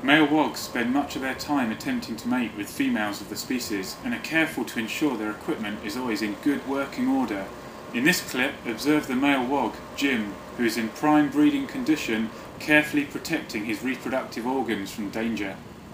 Male wogs spend much of their time attempting to mate with females of the species and are careful to ensure their equipment is always in good working order. In this clip, observe the male wog, Jim, who is in prime breeding condition, carefully protecting his reproductive organs from danger.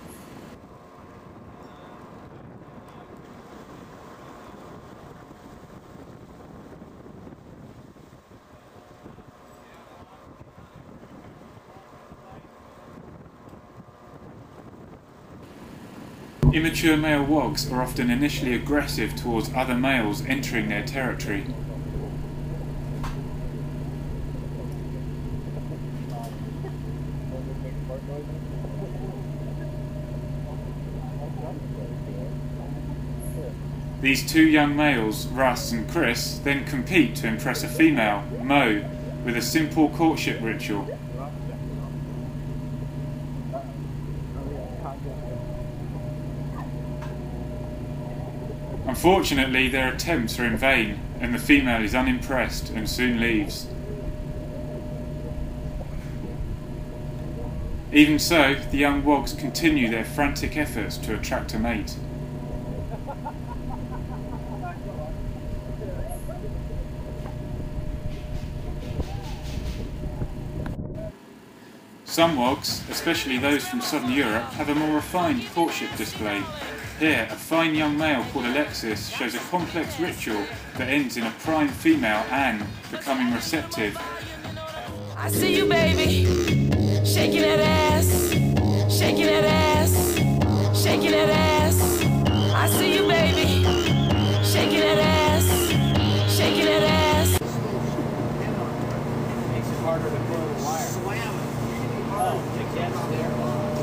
Immature male wogs are often initially aggressive towards other males entering their territory. These two young males, Russ and Chris, then compete to impress a female, Mo, with a simple courtship ritual. Unfortunately, their attempts are in vain, and the female is unimpressed and soon leaves. Even so, the young wogs continue their frantic efforts to attract a mate. Some wogs, especially those from southern Europe, have a more refined courtship display. Here, a fine young male called Alexis shows a complex ritual that ends in a prime female, Anne, becoming receptive. I see you, baby, shaking that ass, shaking that ass, shaking that ass. I see you, baby, shaking that ass, shaking that ass. Makes it harder to pull the wire. Slam it. Oh, take that there.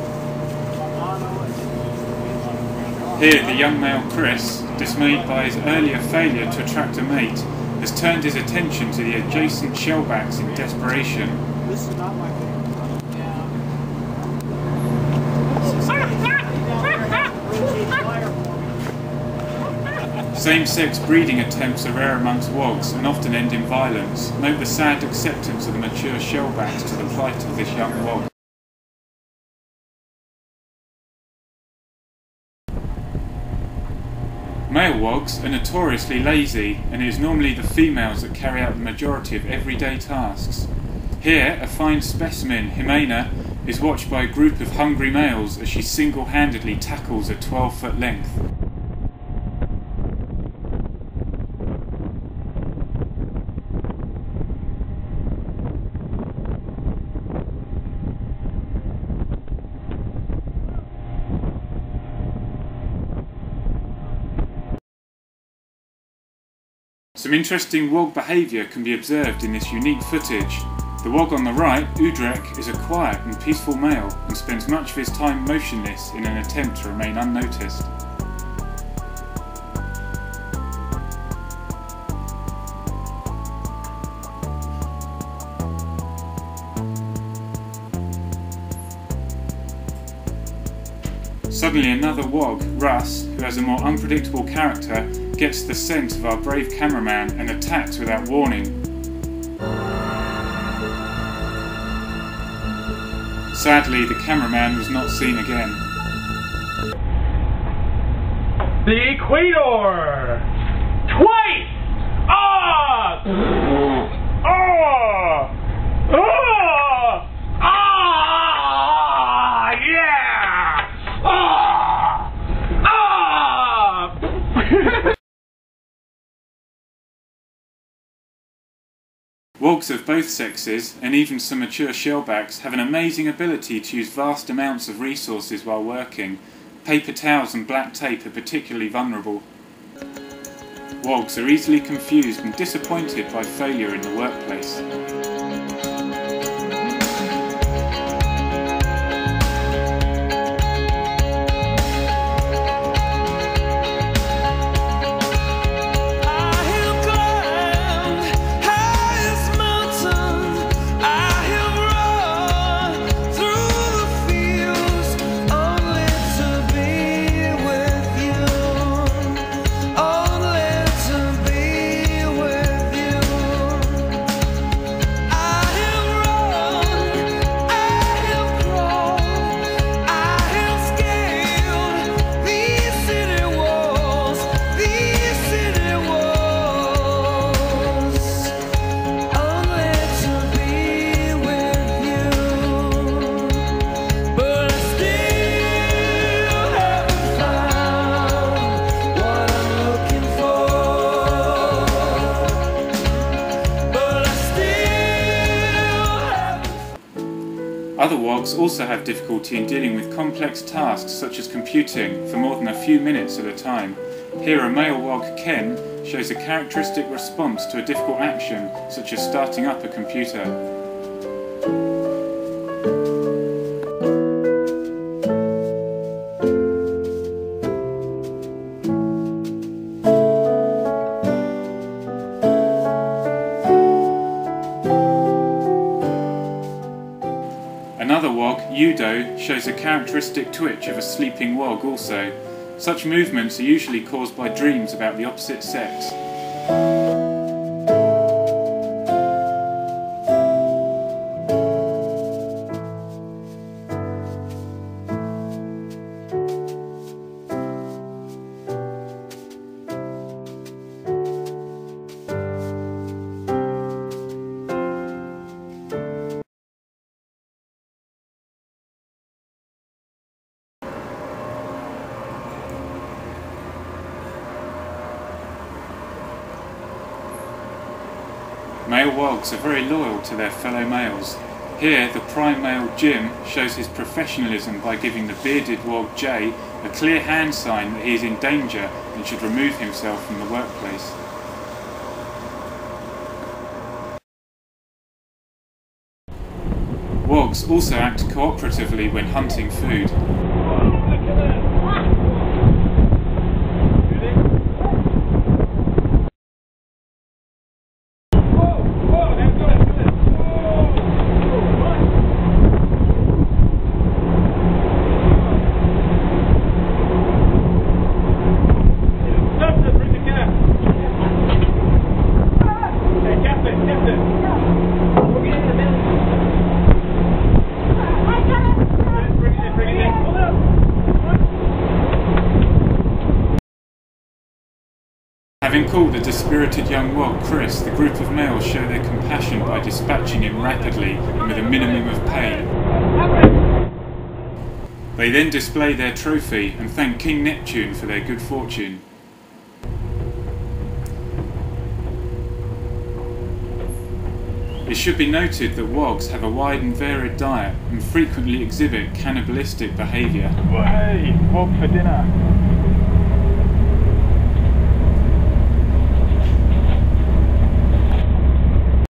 Here, the young male Chris, dismayed by his earlier failure to attract a mate, has turned his attention to the adjacent shellbacks in desperation. This is not my favorite. Yeah. Same-sex breeding attempts are rare amongst wogs and often end in violence. Note the sad acceptance of the mature shellbacks to the plight of this young wog. Male wogs are notoriously lazy, and it is normally the females that carry out the majority of everyday tasks. Here, a fine specimen, Jimena, is watched by a group of hungry males as she single-handedly tackles a 12-foot length. Some interesting wog behaviour can be observed in this unique footage. The wog on the right, Udrek, is a quiet and peaceful male and spends much of his time motionless in an attempt to remain unnoticed. Suddenly another wog, Russ, who has a more unpredictable character, gets the scent of our brave cameraman and attacks without warning. Sadly, the cameraman was not seen again. The equator! Twice! Ah! Oh! Oh! Ah! Yeah! Ah! Ah! Wogs of both sexes, and even some mature shellbacks, have an amazing ability to use vast amounts of resources while working. Paper towels and black tape are particularly vulnerable. Wogs are easily confused and disappointed by failure in the workplace. Other wogs also have difficulty in dealing with complex tasks such as computing for more than a few minutes at a time. Here a male wog, Ken, shows a characteristic response to a difficult action such as starting up a computer. Another wog, Udo, shows a characteristic twitch of a sleeping wog also. Such movements are usually caused by dreams about the opposite sex. Male wogs are very loyal to their fellow males. Here, the prime male Jim shows his professionalism by giving the bearded wog Jay a clear hand sign that he is in danger and should remove himself from the workplace. Wogs also act cooperatively when hunting food. Having caught the dispirited young wog, Chris, the group of males show their compassion by dispatching him rapidly and with a minimum of pain. They then display their trophy and thank King Neptune for their good fortune. It should be noted that wogs have a wide and varied diet and frequently exhibit cannibalistic behaviour. Hey, wog for dinner.